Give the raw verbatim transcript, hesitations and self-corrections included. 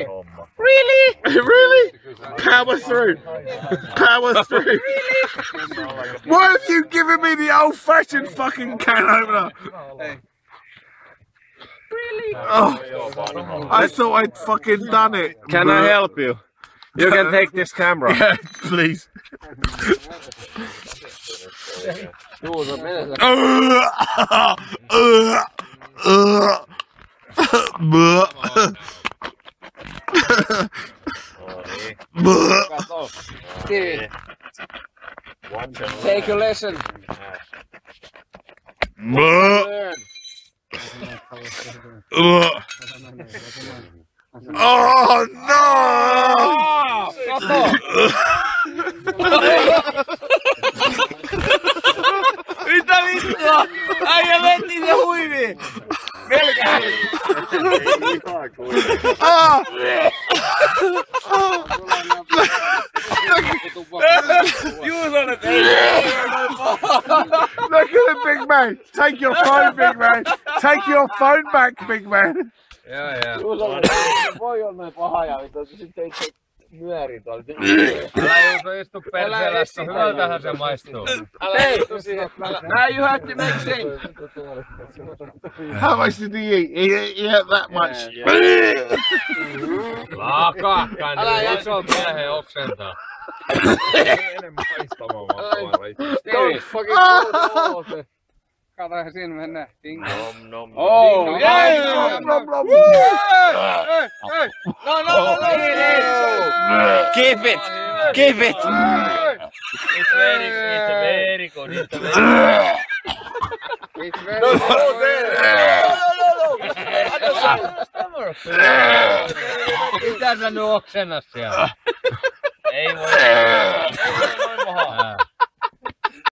Really? Really? Power through. Power through. Really? Why have you given me the old-fashioned fucking can opener? Really? Oh, I thought I'd fucking done it. Can I help you? You can take this camera. Yeah, please. Stevie, take a lesson. Learn. Oh no! Mitä vittua? Äijä veti se huiviin! Melkein! Ah! Juuson, et ei! Look at it, big man! Take your phone, big man! Take your phone back, big man! Joo, joo. Juuson, voi olla noin paha ja sitten itse nyöri tuolla. Älä Juuso istu perseelässä, hyvältähän se maistuu. Älä istu siihen. Now you have to make sense. How much did he eat? He, he ate that much. Laakakkaan, niin iso miehen oksentaa. Enemmän maistamaan vaan. Don't fucking go to kato, siinä mennään. Ding. Nom nom. Oh, yeah! Nom, nom, nom. No, no, no, no. Keep it! Keep it! It's very, it's very good. It's very It's very No, good. no, Mitä sä nyt oksennas siellä? Ei voi.